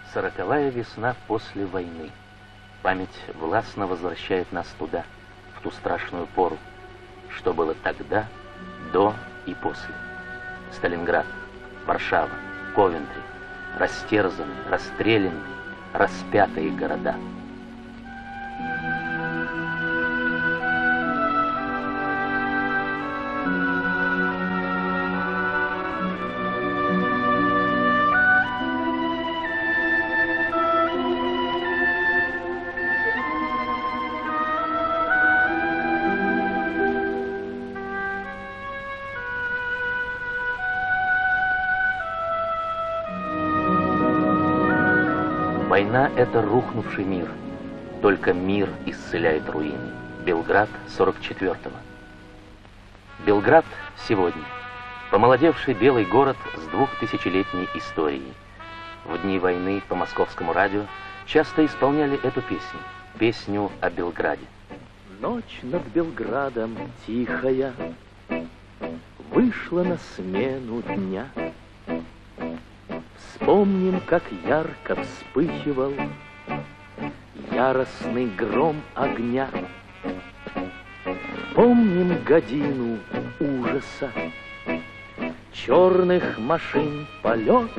Сороковая весна после войны. Память властно возвращает нас туда, в ту страшную пору, что было тогда, до и после. Сталинград, Варшава, Ковентри, растерзанные, расстрелянные, распятые города. Война — это рухнувший мир. Только мир исцеляет руины. Белград 44-го. Белград сегодня. Помолодевший белый город с 2000-летней историей. В дни войны по московскому радио часто исполняли эту песню. Песню о Белграде. Ночь над Белградом тихая вышла на смену дня. Вспомним, как ярко вспыхивал яростный гром огня. Помним годину ужаса, черных машин полет.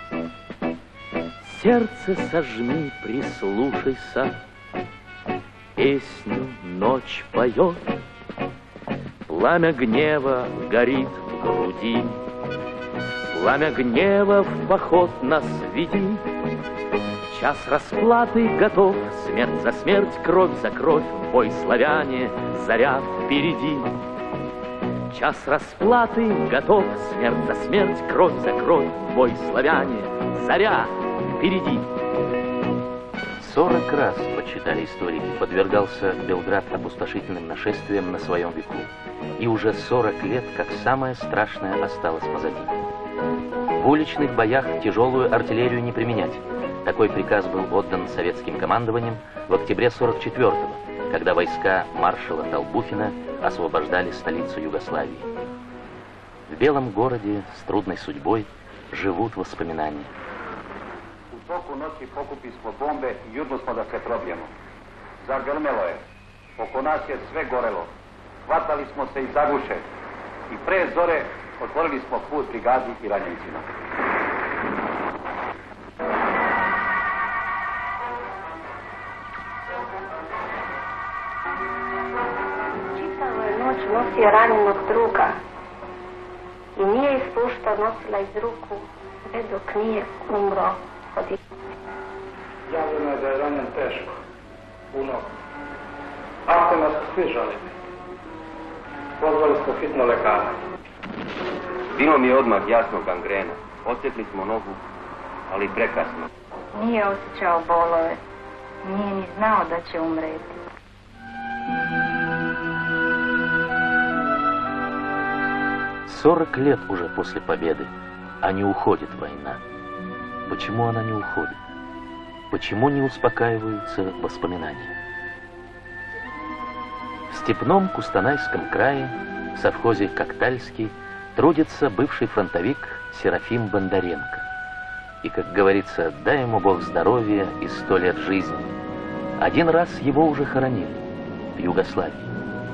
Сердце сожми, прислушайся, песню ночь поет. Пламя гнева горит в груди, пламя гнева в поход нас веди. Час расплаты готов, смерть за смерть, кровь за кровь, бой славяне, заря впереди. Час расплаты готов, смерть за смерть, кровь за кровь, бой славяне, заря впереди. 40 раз, подсчитали историки, подвергался Белград опустошительным нашествиям на своем веку. И уже 40 лет, как самое страшное, осталось позади. В уличных боях тяжелую артиллерию не применять. Такой приказ был отдан советским командованием в октябре 44-го, когда войска маршала Толбухина освобождали столицу Югославии. В белом городе с трудной судьбой живут воспоминания. U toku noći pokupili smo bombe i jurno smo da se probijemo. Zagrmelo je, oko nas je sve gorelo. Hvatali smo se i za guše i pre zore otvorili smo put brigadi i ranjenicima. Čitavu je noć nosio ranjenog druga i nije ispušta nosila iz ruku sve dok nije umro od Javljeno je da je ranjen teško, puno. Ako nas svi žalili, pozvali smo hitno lekara. Bilo mi je odmah jasno gangrena. Osjetili smo nogu, ali prekasno. Nije osjećao bolove, nije ni znao da će umreti. «40 лет уже после победы, а не уходит война. Почему она не уходит? Почему не успокаиваются воспоминания?» В степном Кустанайском крае, в совхозе Коктальский, трудится бывший фронтовик Серафим Бондаренко. И, как говорится, дай ему Бог здоровья и 100 лет жизни. Один раз его уже хоронили в Югославии.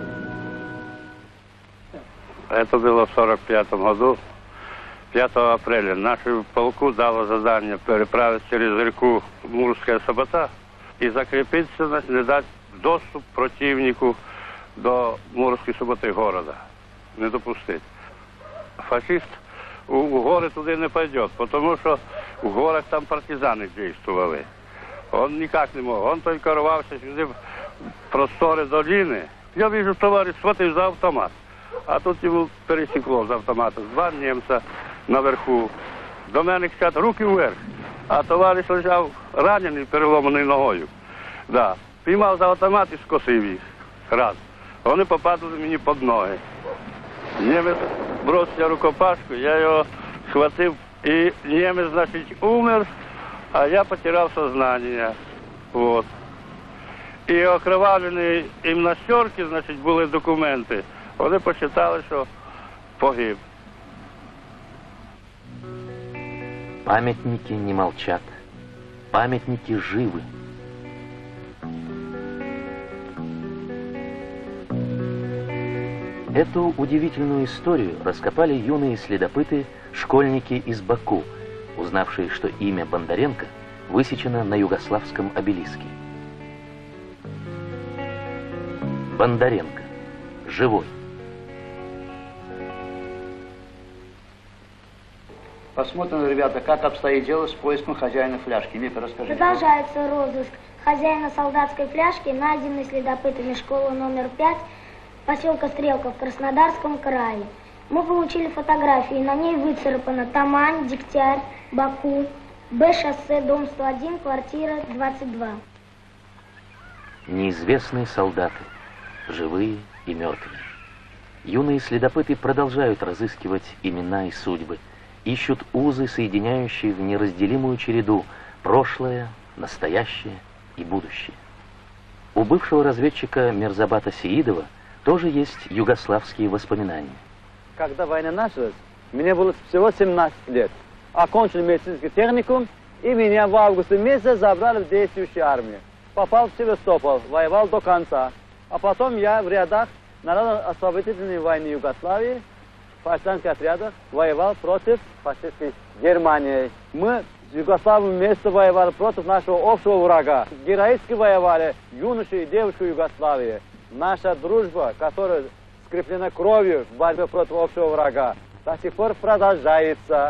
Это было в 1945 году, 5 апреля. Нашу полку дало задание переправить через реку Мурская Собота и закрепиться, значит, не дать доступ противнику до Мурской Соботы города. Не допустить. Фашист в горы туда не пойдет, потому что в горах там партизаны действовали. Он никак не мог, он только рвался сюда в просторы долины. Я вижу, товарищ схватил за автомат, а тут ему пересекло з автомата. 2 німця наверху. До мене кричать, руки вверх. А товариш лежав ранений, переломаний ногою. Да. Піймав за автомат і скосив їх. Раз. Вони попадали мені під ноги. Німець бросив рукопашку, я його схватив, і німець, значить, умер, а я потеряв сознання. Вот. І окровавлені їм на сьорки, значить, були документи. Вони посчитали, що погиб. Памятники не молчат. Памятники живы. Эту удивительную историю раскопали юные следопыты, школьники из Баку, узнавшие, что имя Бондаренко высечено на югославском обелиске. Бондаренко. Живой. Посмотрим, ребята, как обстоит дело с поиском хозяина фляжки. Мика, расскажи. Продолжается розыск хозяина солдатской фляжки, найденной следопытами школы номер 5 поселка Стрелка в Краснодарском крае. Мы получили фотографии, на ней выцарапано Тамань, Дегтярь, Баку, Б-шоссе, дом 101, квартира 22. Неизвестные солдаты, живые и мертвые. Юные следопыты продолжают разыскивать имена и судьбы, ищут узы, соединяющие в неразделимую череду прошлое, настоящее и будущее. У бывшего разведчика Мирзабата Сеидова тоже есть югославские воспоминания. Когда война началась, мне было всего 17 лет. Окончил медицинский техникум, и меня в августе месяце забрали в действующую армию. Попал в Севастополь, воевал до конца. А потом я в рядах Народно-освободительной войны Югославии, в партизанских отрядах, воевал против фашистской Германии. Мы с Югославией вместе воевали против нашего общего врага. Героически воевали юноши и девушки Югославии. Наша дружба, которая скреплена кровью в борьбе против общего врага, до сих пор продолжается.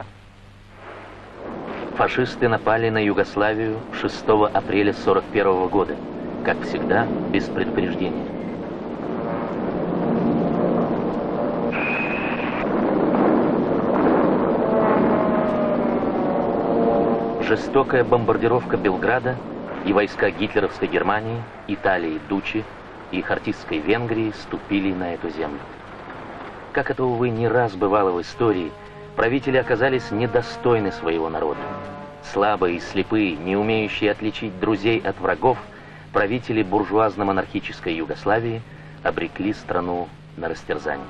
Фашисты напали на Югославию 6 апреля 1941 года, как всегда, без предупреждения. Жестокая бомбардировка Белграда и войска гитлеровской Германии, Италии, Дучи и Хартистской Венгрии ступили на эту землю. Как это, увы, не раз бывало в истории, правители оказались недостойны своего народа. Слабые и слепые, не умеющие отличить друзей от врагов, правители буржуазно-монархической Югославии обрекли страну на растерзание.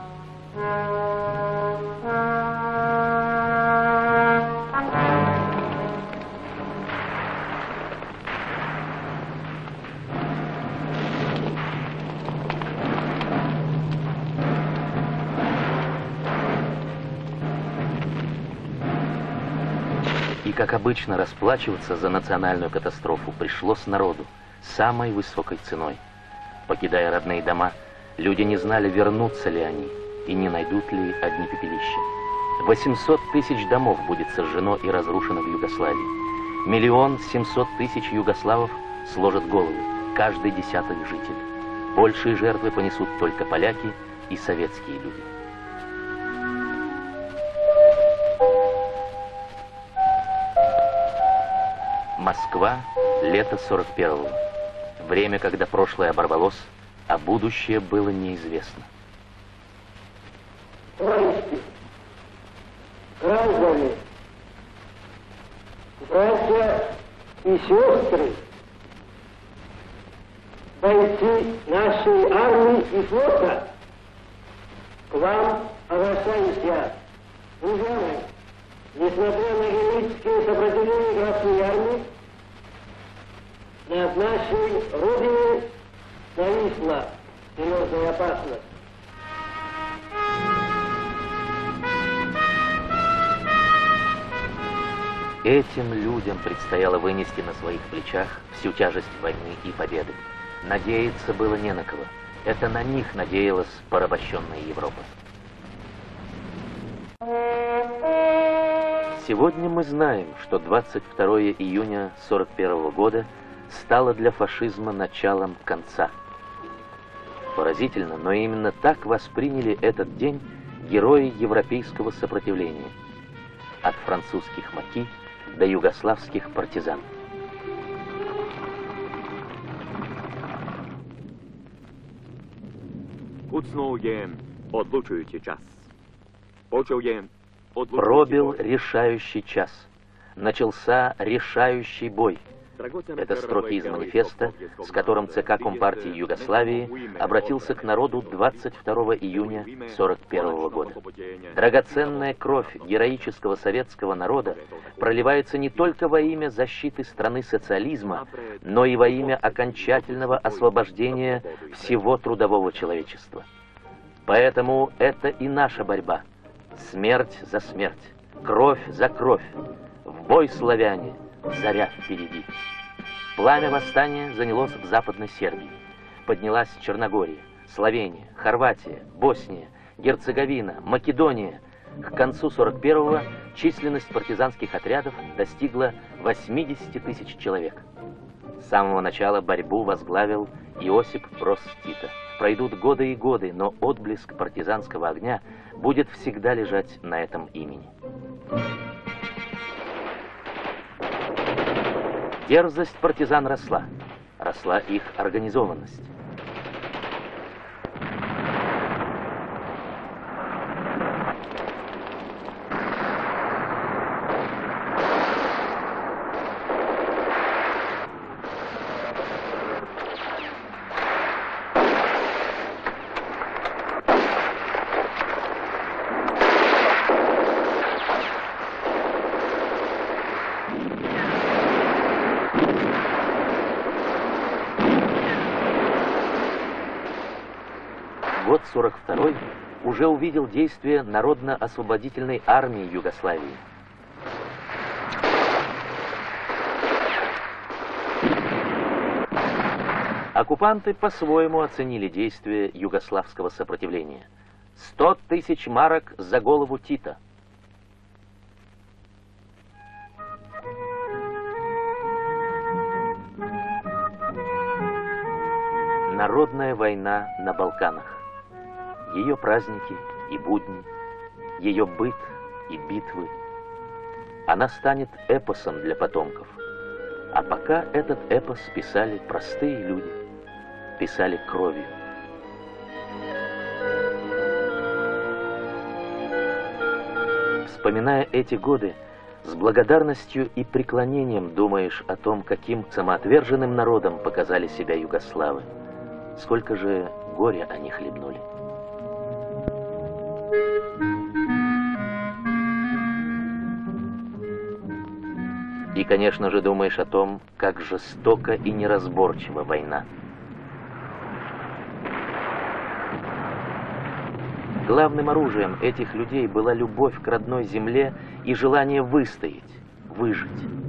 И, как обычно, расплачиваться за национальную катастрофу пришлось народу самой высокой ценой. Покидая родные дома, люди не знали, вернутся ли они и не найдут ли одни пепелища. 800 тысяч домов будет сожжено и разрушено в Югославии. 1 700 000 югославов сложат головы, каждый 10-й житель. Большие жертвы понесут только поляки и советские люди. Москва, лето 41-го. Время, когда прошлое оборвалось, а будущее было неизвестно. Товарищи, граждане, братья и сестры, бойцы нашей армии и флота, к вам обращаюсь я. Друзья мои, несмотря на героические сопротивления Красной армии, над нашей Родиной нависла серьезная опасность. Этим людям предстояло вынести на своих плечах всю тяжесть войны и победы. Надеяться было не на кого. Это на них надеялась порабощенная Европа. Сегодня мы знаем, что 22 июня 1941 года стало для фашизма началом конца. Поразительно, но именно так восприняли этот день герои европейского сопротивления. От французских маки до югославских партизан. Куцнув є одлучуючий час. Почав є Пробил решающий час. Начался решающий бой. Это строки из манифеста, с которым ЦК Компартии Югославии обратился к народу 22 июня 1941 года. Драгоценная кровь героического советского народа проливается не только во имя защиты страны социализма, но и во имя окончательного освобождения всего трудового человечества. Поэтому это и наша борьба. Смерть за смерть, кровь за кровь. В бой, славяне! Заря впереди. Пламя восстания занялось в Западной Сербии. Поднялась Черногория, Словения, Хорватия, Босния, Герцеговина, Македония. К концу 41-го численность партизанских отрядов достигла 80 тысяч человек. С самого начала борьбу возглавил Иосип Брос Тито. Пройдут годы и годы, но отблеск партизанского огня будет всегда лежать на этом имени. Дерзость партизан росла, росла их организованность. Год 42-й уже увидел действие Народно-освободительной армии Югославии. Оккупанты по-своему оценили действия югославского сопротивления. 100 тысяч марок за голову Тита. Народная война на Балканах. Ее праздники и будни, ее быт и битвы. Она станет эпосом для потомков. А пока этот эпос писали простые люди, писали кровью. Вспоминая эти годы, с благодарностью и преклонением думаешь о том, каким самоотверженным народом показали себя югославы. Сколько же горя они хлебнули. И, конечно же, думаешь о том, как жестоко и неразборчива война. Главным оружием этих людей была любовь к родной земле и желание выстоять, выжить.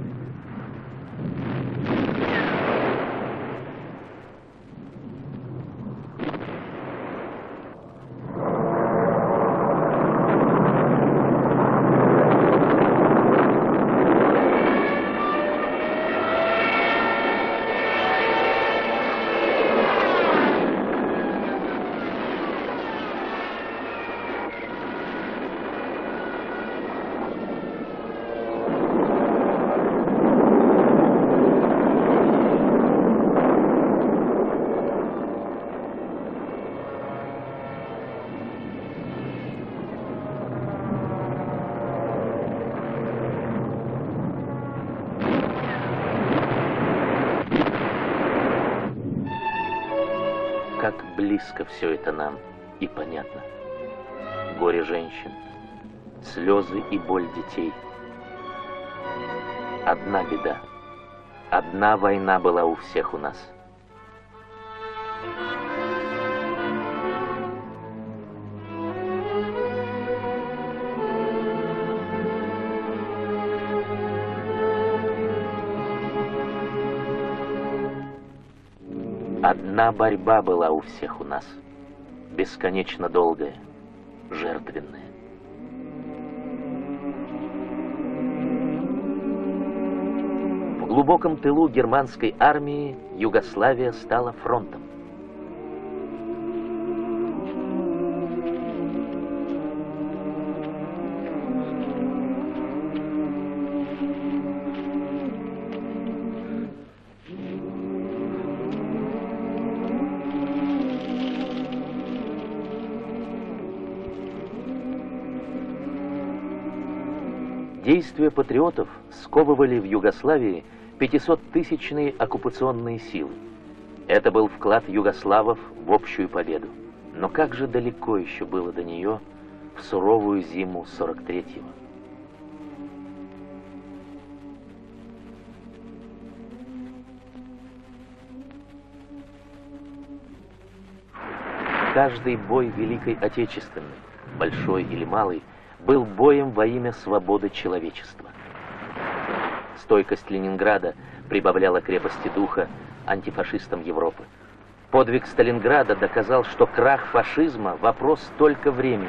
Как близко все это нам и понятно. Горе женщин, слезы и боль детей. Одна беда, одна война была у всех у нас. Одна борьба была у всех у нас, бесконечно долгая, жертвенная. В глубоком тылу германской армии Югославия стала фронтом. Действия патриотов сковывали в Югославии 500-тысячные оккупационные силы. Это был вклад югославов в общую победу. Но как же далеко еще было до нее в суровую зиму 43-го. Каждый бой Великой Отечественной, большой или малый, был боем во имя свободы человечества. Стойкость Ленинграда прибавляла крепости духа антифашистам Европы. Подвиг Сталинграда доказал, что крах фашизма – вопрос только времени.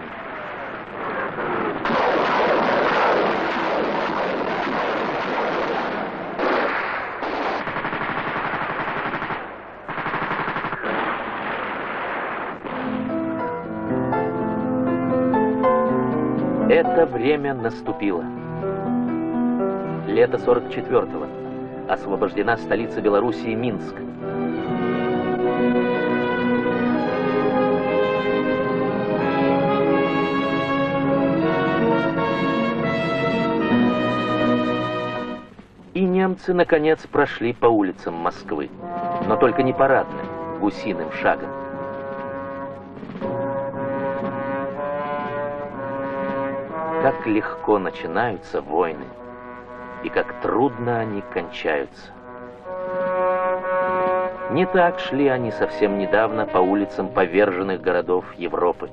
Это время наступило. Лето 44-го. Освобождена столица Белоруссии Минск. И немцы, наконец, прошли по улицам Москвы. Но только не парадным, гусиным шагом. Как легко начинаются войны, и как трудно они кончаются. Не так шли они совсем недавно по улицам поверженных городов Европы.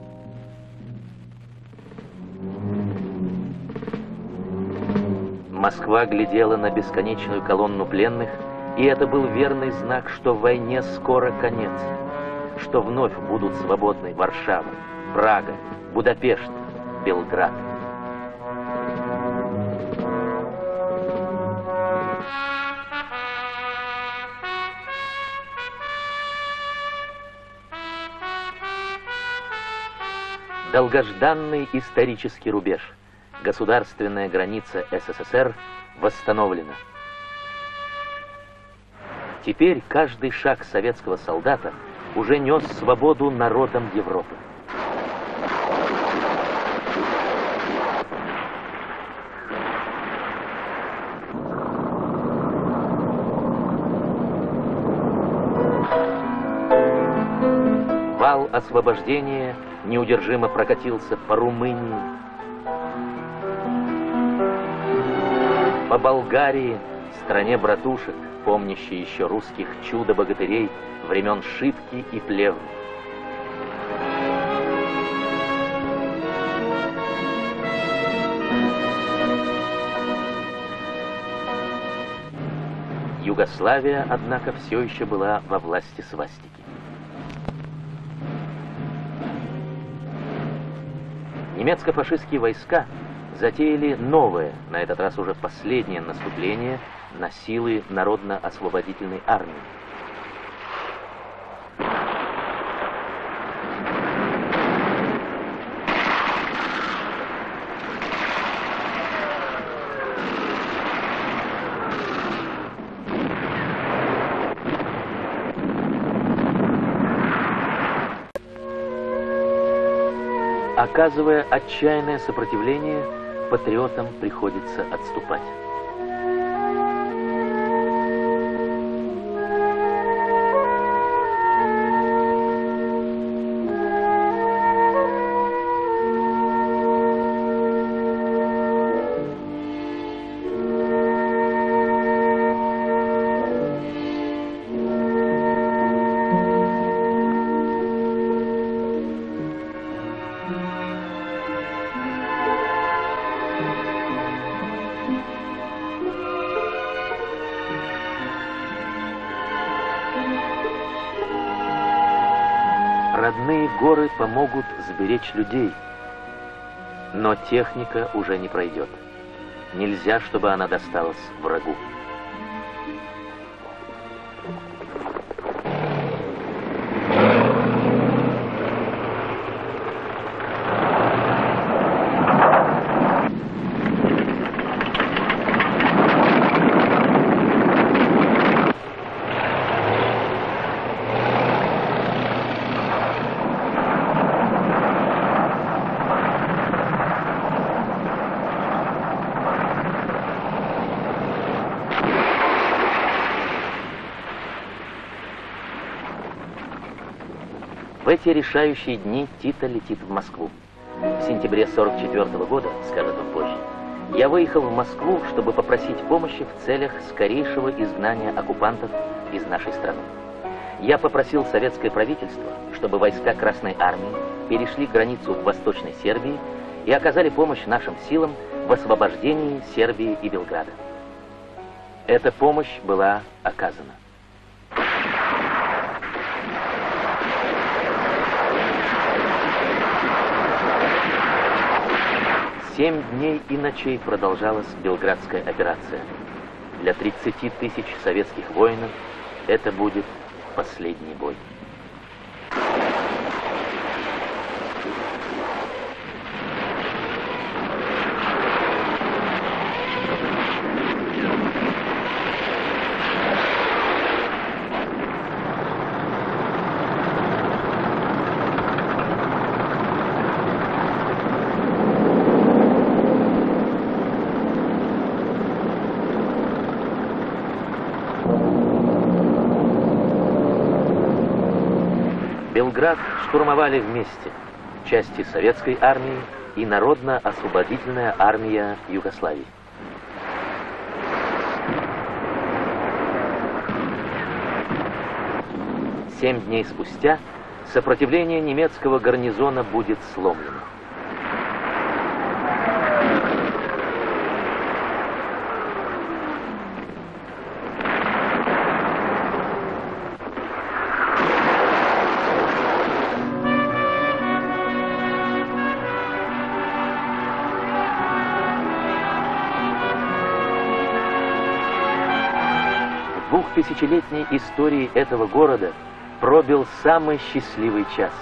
Москва глядела на бесконечную колонну пленных, и это был верный знак, что войне скоро конец, что вновь будут свободны Варшава, Прага, Будапешт, Белград. Долгожданный исторический рубеж, государственная граница СССР восстановлена. Теперь каждый шаг советского солдата уже нес свободу народам Европы. Вал освобождения неудержимо прокатился по Румынии, по Болгарии, стране братушек, помнящей еще русских чудо-богатырей времен Шипки и Плевны. Югославия, однако, все еще была во власти свастики. Немецко-фашистские войска затеяли новое, на этот раз уже последнее наступление на силы Народно-освободительной армии. Оказывая отчаянное сопротивление, патриотам приходится отступать. Родные горы помогут сберечь людей, но техника уже не пройдет. Нельзя, чтобы она досталась врагу. эти решающие дни Тито летит в Москву. В сентябре 1944 года, скажет он позже, я выехал в Москву, чтобы попросить помощи в целях скорейшего изгнания оккупантов из нашей страны. Я попросил советское правительство, чтобы войска Красной Армии перешли границу в Восточной Сербии и оказали помощь нашим силам в освобождении Сербии и Белграда. Эта помощь была оказана. Семь дней и ночей продолжалась Белградская операция. Для 30 тысяч советских воинов это будет последний бой. Белград штурмовали вместе части советской армии и Народно-освободительная армия Югославии. Семь дней спустя сопротивление немецкого гарнизона будет сломлено. В двухтысячелетней истории этого города пробил самый счастливый час.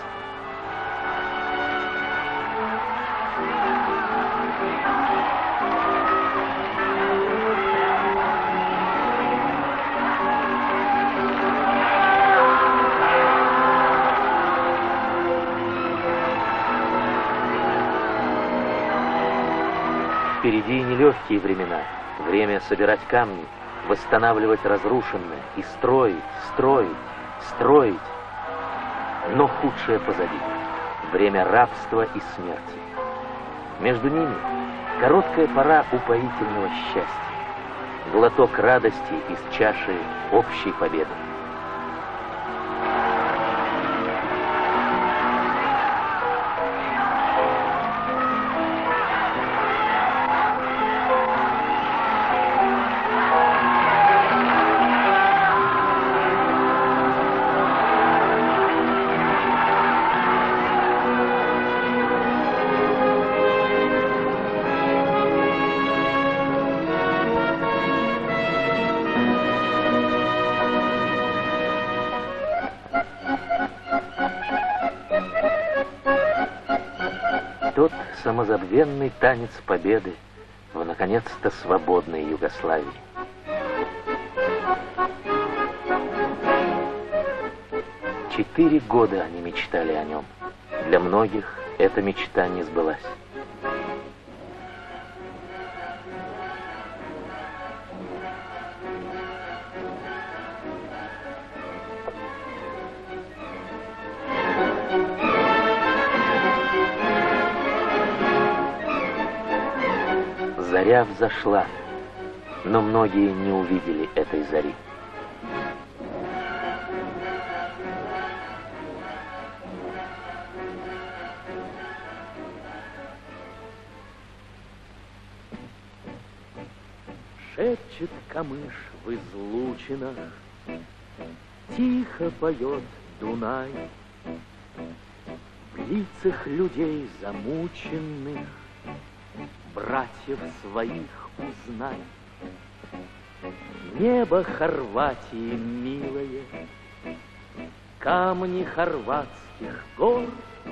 Впереди нелегкие времена, время собирать камни, восстанавливать разрушенное и строить, строить, строить. Но худшее позади. Время рабства и смерти. Между ними короткая пора упоительного счастья. Глоток радости из чаши общей победы. Тот самозабвенный танец победы в, наконец-то, свободной Югославии. Четыре года они мечтали о нем. Для многих эта мечта не сбылась. Заря взошла, но многие не увидели этой зари. Шепчет камыш в излучинах, тихо поет Дунай. В лицах людей замученных братьев своих узнай. Небо Хорватии милое, камни хорватских гор,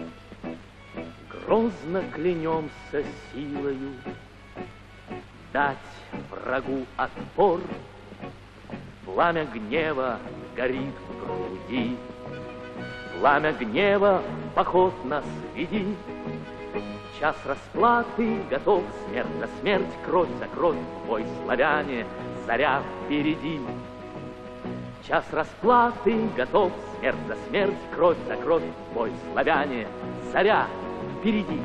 грозно клянемся силою дать врагу отпор. Пламя гнева горит в груди, пламя гнева в поход нас веди. Час расплаты готов, смерть за смерть, кровь за кровь, бой славяне, заря впереди. Час расплаты готов, смерть за смерть, кровь за кровь, бой славяне, заря впереди.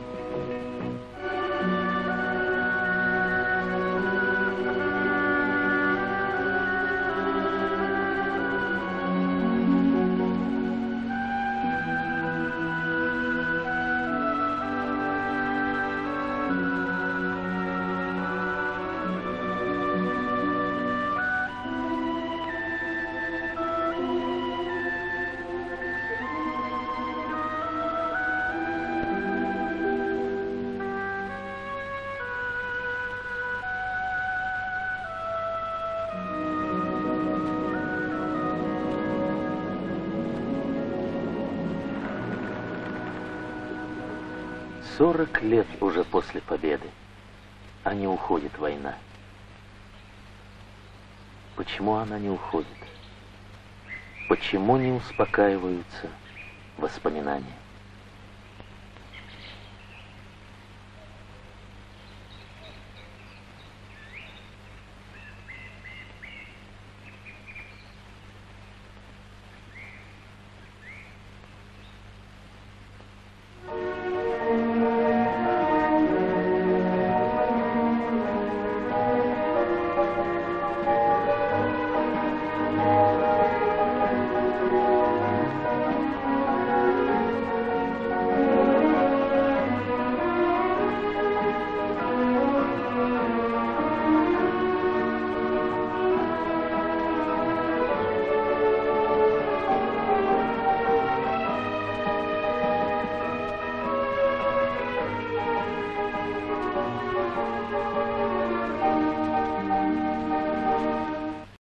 «40 лет уже после победы, а не уходит война. Почему она не уходит? Почему не успокаиваются воспоминания?